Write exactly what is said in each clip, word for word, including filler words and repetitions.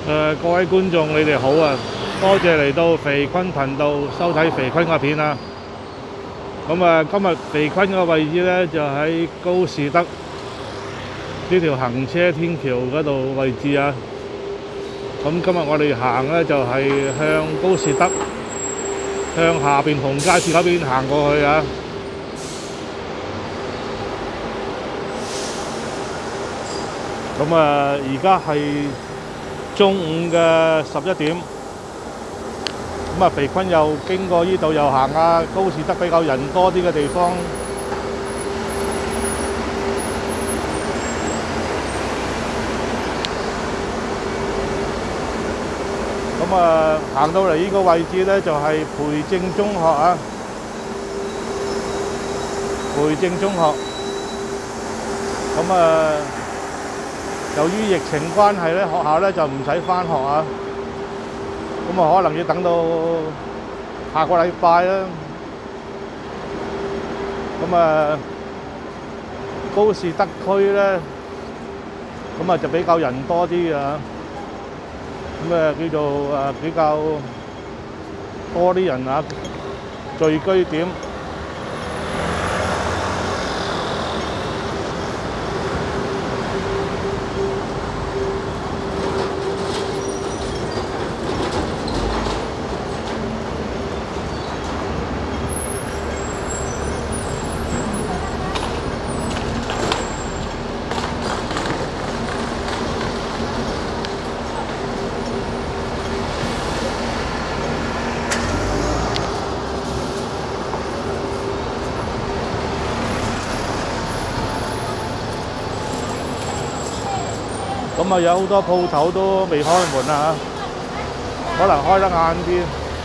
誒、呃、各位觀眾，你哋好啊！多謝嚟到肥坤頻道收睇肥坤嘅片啊！咁啊，今日肥坤嘅位置咧就喺高士德呢條行車天橋嗰度位置啊！咁今日我哋行咧就係、是、向高士德向下邊紅街市嗰邊行過去啊！咁啊，而家係中午嘅十一點，咁啊，肥坤又經過呢度又行下高士德比較人多啲嘅地方。咁啊，行到嚟呢個位置咧，就係培正中學啊，培正中學。咁啊，由於疫情關係咧，學校咧就唔使返學啊。咁啊，可能要等到下個禮拜啦。咁啊，高士德區咧，咁啊就比較人多啲啊。咁啊，叫做誒比較多啲人啊，聚居點。咁啊，有好多鋪頭都未開門啊，可能開得晏啲。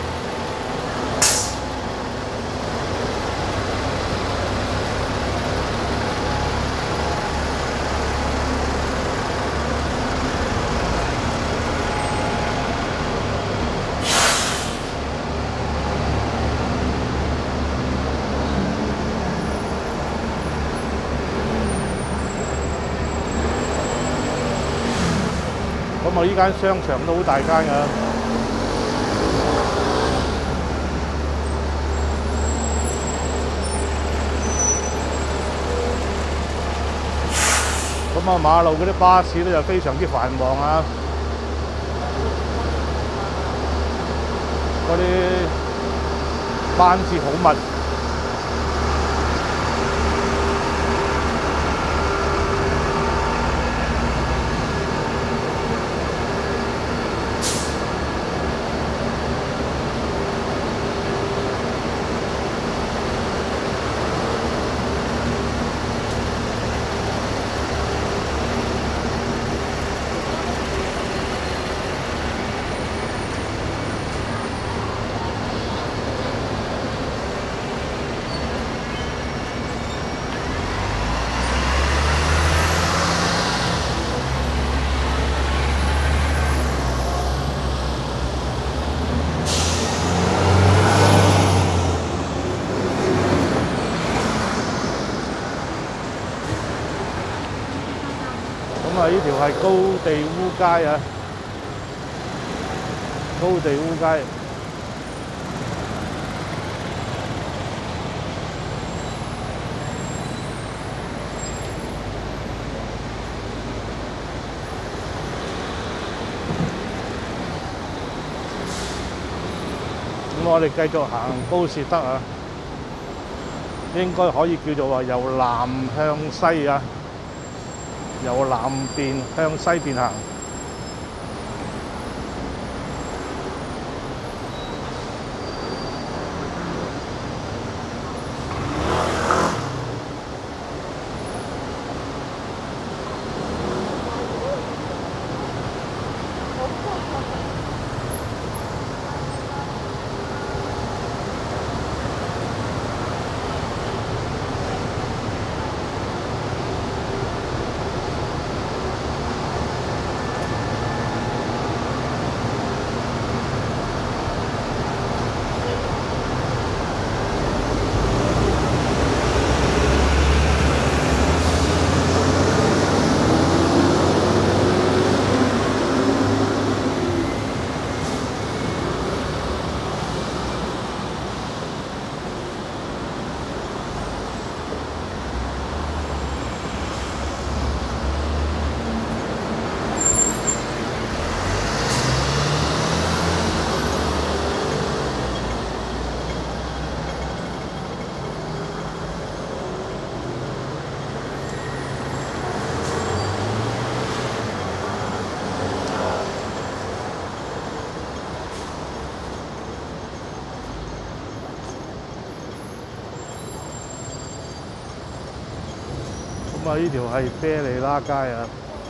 咁啊！依間商場都好大間㗎。咁啊，馬路嗰啲巴士咧就非常之繁忙啊，嗰啲班次好密。咁啊，呢條係高地烏街啊，高地烏街。咁我哋繼續行高士德啊，應該可以叫做話由南向西啊。由南邊向西邊行。 咁啊，呢條係啤利拉街啊。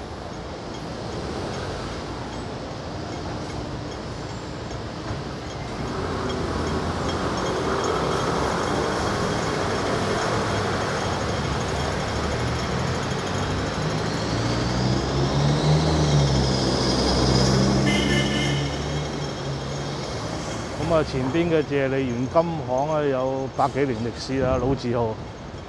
咁啊，前邊嘅謝利園金行啊，有百幾年歷史啦，老字號。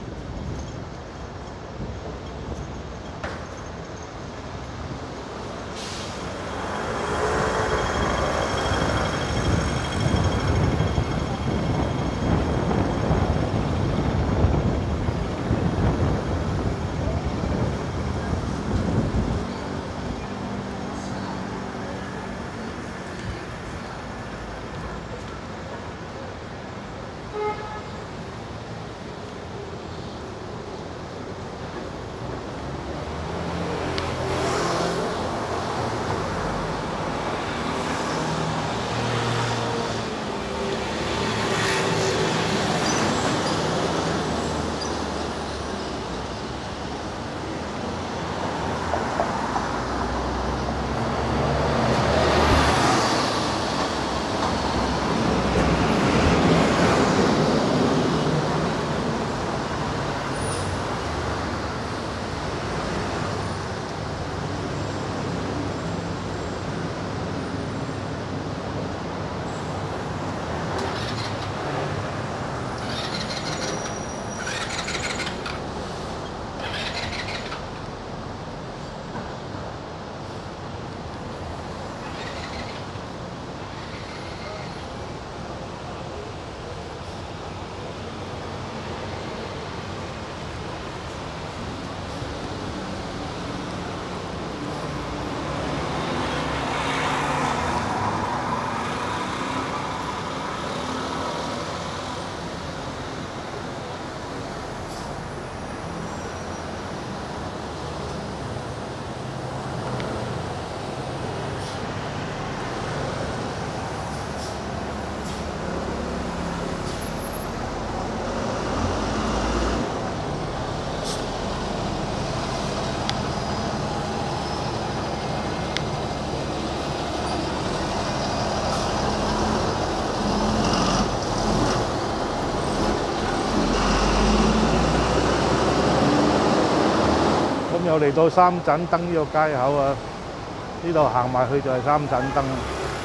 咁又嚟到三盞燈呢個街口啊！呢度行埋去就係三盞燈啊！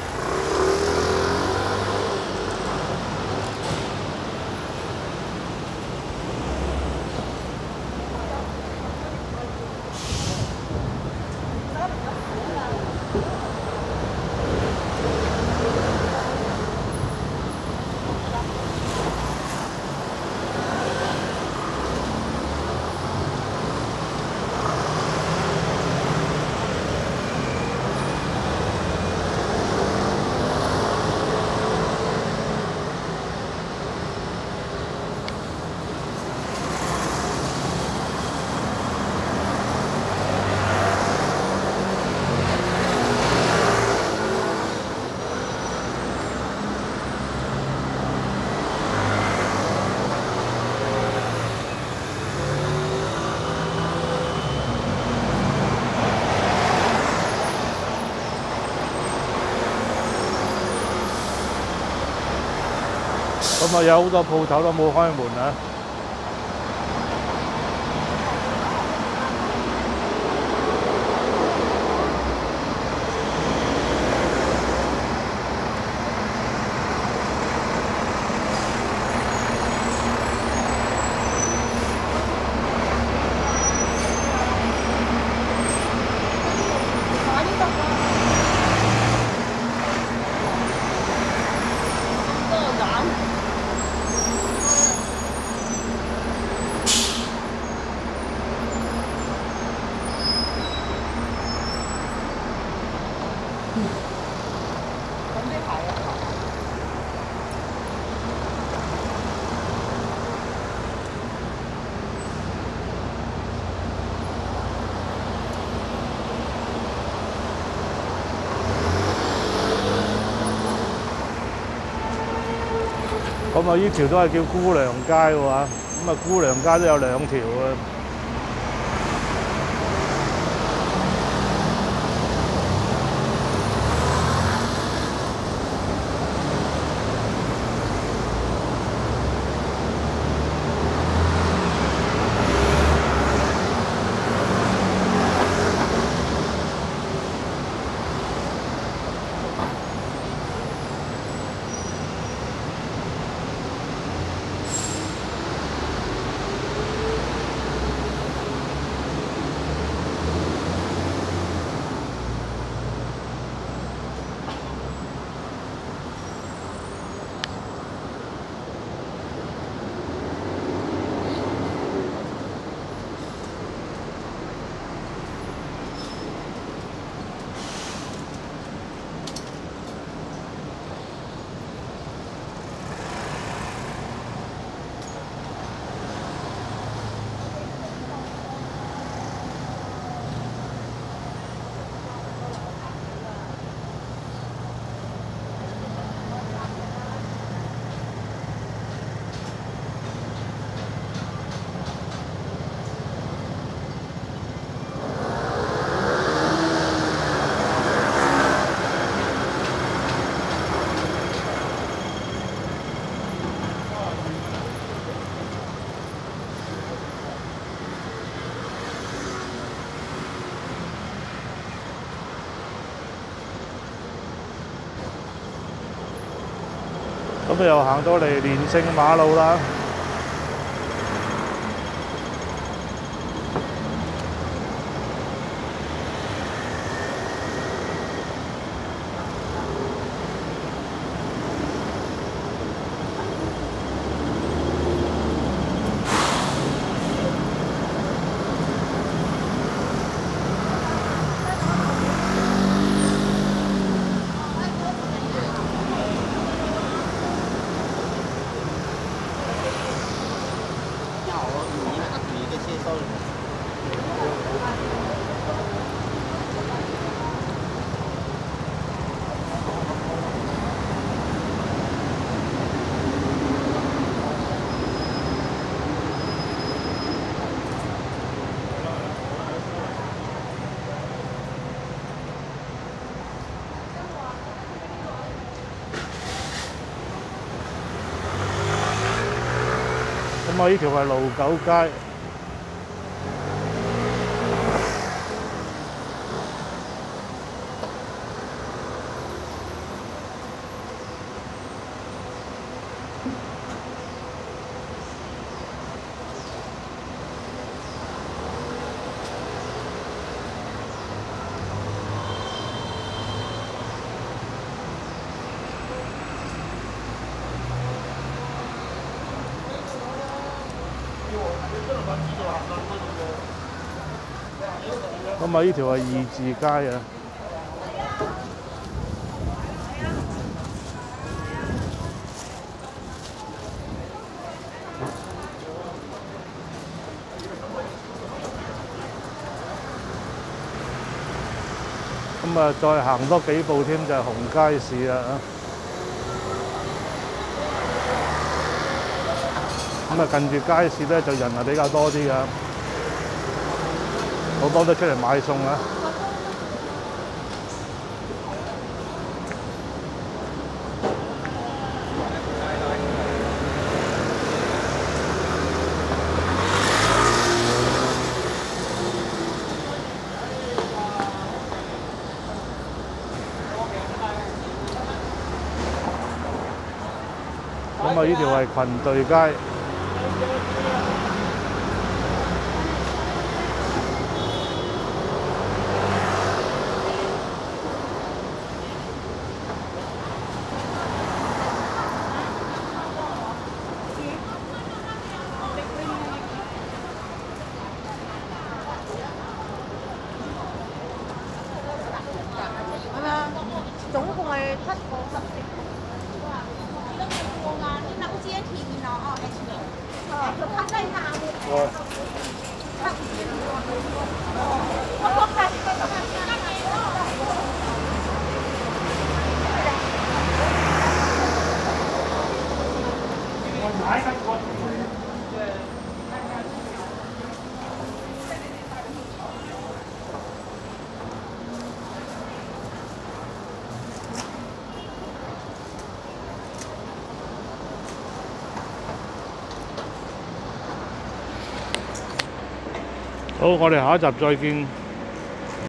咁啊，有好多鋪頭都冇開門啊！咁啊，呢條都係叫姑娘街喎，咁啊姑娘街都有兩條啊。 咁又行到嚟連勝馬路啦。咁啊，呢條係盧九街。咁啊，呢條係義字街啊。咁啊，再行多幾步添就係紅街市啦。咁啊，近住街市咧就人係比較多啲㗎。好多都出嚟買餸啊！咁啊，呢條係群隊街。 總共係七個十隻。啲諗住一條面哦，哦，佢拍低下喎。 好，我哋下一集再見。